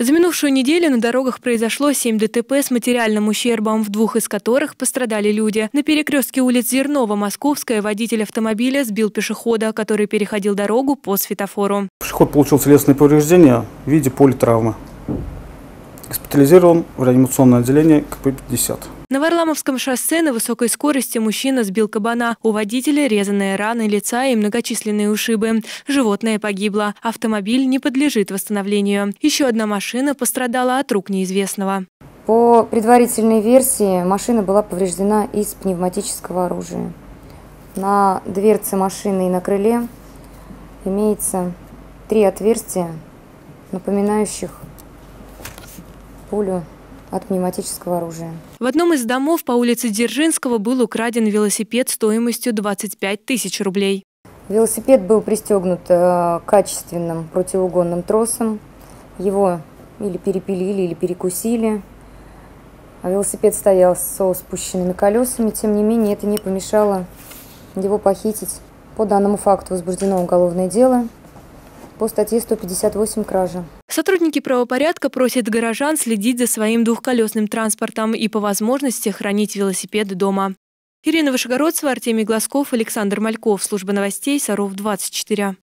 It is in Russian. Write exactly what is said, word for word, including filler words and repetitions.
За минувшую неделю на дорогах произошло семь ДТП с материальным ущербом, в двух из которых пострадали люди. На перекрестке улиц Зернова-Московская водитель автомобиля сбил пешехода, который переходил дорогу по светофору. Пешеход получил телесные повреждения в виде политравмы. Госпитализирован в реанимационное отделение ка пэ пятьдесят. На Варламовском шоссе на высокой скорости мужчина сбил кабана. У водителя резаные раны лица и многочисленные ушибы. Животное погибло. Автомобиль не подлежит восстановлению. Еще одна машина пострадала от рук неизвестного. По предварительной версии машина была повреждена из пневматического оружия. На дверце машины и на крыле имеется три отверстия, напоминающих пулю от пневматического оружия. В одном из домов по улице Дзержинского был украден велосипед стоимостью двадцать пять тысяч рублей. Велосипед был пристегнут качественным противоугонным тросом. Его или перепилили, или перекусили. А велосипед стоял со спущенными колесами. Тем не менее, это не помешало его похитить. По данному факту возбуждено уголовное дело по статье сто пятьдесят восемь «Кража». Сотрудники правопорядка просят горожан следить за своим двухколесным транспортом и по возможности хранить велосипед дома. Ирина Вышегородцева, Артемий Глазков, Александр Мальков. Служба новостей Саров двадцать четыре.